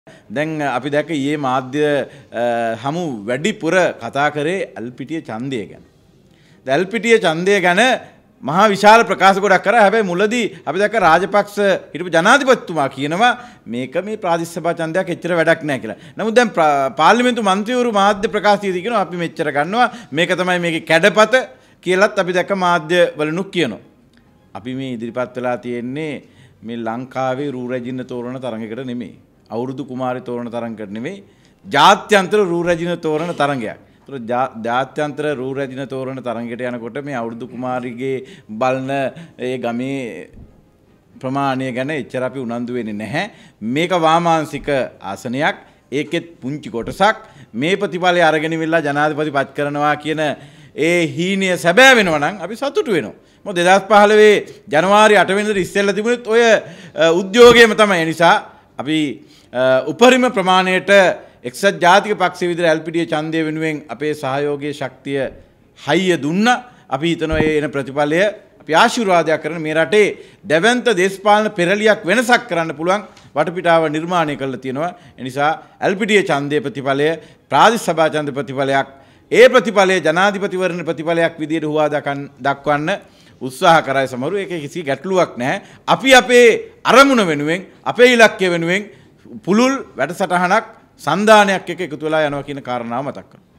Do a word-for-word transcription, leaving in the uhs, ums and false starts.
දැන් අපි දැක්ක ඊයේ මාධ්‍ය හමු වැඩිපුර කතා කරේ එල්පිටිය ඡන්දය ගැන. දැන් එල්පිටිය ඡන්දය ගැන මහා විශාල ප්‍රකාශ ගොඩක් කරා. හැබැයි මුලදී අපි දැක්ක රාජපක්ෂ හිටපු ජනාධිපතිතුමා කියනවා මේක මේ ප්‍රාදේශ සභා ඡන්දයක් එච්චර වැඩක් නැහැ කියලා. නමුත් දැන් පාර්ලිමේන්තු මන්ත්‍රීවරු මාධ්‍ය ප්‍රකාශයේදී කියනවා අපි මෙච්චර ගන්නවා මේක තමයි මේකේ කැඩපත කියලාත් අපි දැක්ක මාධ්‍ය වලනුත් කියනවා. අපි මේ ඉදිරිපත් වෙලා තියෙන්නේ මේ ලංකාවේ රූ රැජින තෝරන තරඟයකට නෙමෙයි. අවුරුදු කුමාරි තෝරන තරඟකට නෙමෙයි. ජාත්‍යන්තර රූ රැජින තෝරන තරඟයක්. ජාත්‍යන්තර රූ රැජින තෝරන තරඟයට යනකොට මේ අවුරුදු කුමාරිගේ බලන ඒ ගමේ ප්‍රමාණය ගැන එච්චර අපි උනන්දු වෙන්නේ නැහැ. මේක වාමාංශික ආසනයක්. ඒකෙත් පුංචි කොටසක් මේ ප්‍රතිඵලය අරගෙන ඉවිල්ලා ජනාධිපති පත් කරනවා කියන ඒ හීනය සැබෑ වෙනවා නම් අපි සතුටු වෙනවා. මොකද දෙදාස් පහළොව ජනවාරි අට වෙනිදා ඉස්සෙල්ලා තිබුණෙත් ඔය උද්‍යෝගයම තමයි. ඒ නිසා අපි උපරිම ප්‍රමාණයට එක්සත් ජාතික පක්ෂයේ විදිහට එල්පිටිය ඡන්දය වෙනුවෙන් අපේ සහයෝගයේ ශක්තිය හයිය දුන්නා. අපි හිතනවා ඒ එන ප්‍රතිඵලය අපි ආශිර්වාදයක් කරන මේ රටේ දැවැන්ත දේශපාලන පෙරලියක් වෙනසක් කරන්න පුළුවන් වටපිටාව නිර්මාණය කරලා තියෙනවා. ඒ නිසා එල්පිටිය ඡන්දයේ ප්‍රතිඵලය ප්‍රාදේශ සභා ඡන්ද ප්‍රතිඵලයක්. ඒ ප්‍රතිඵලය ජනාධිපතිවරණ ප්‍රතිඵලයක් විදිහට හුවා දක්වන්න උත්සාහ කරයි සමහරු. ඒක කිසි ගැටලුවක් නැහැ. අපි අපේ අරමුණ වෙනුවෙන් අපේ ඉලක්කය වෙනුවෙන් පුළුල් වැඩසටහනක් සන්දානයක් එක එකතු වෙලා යනවා කියන කාරණාව මතක් කරගන්න.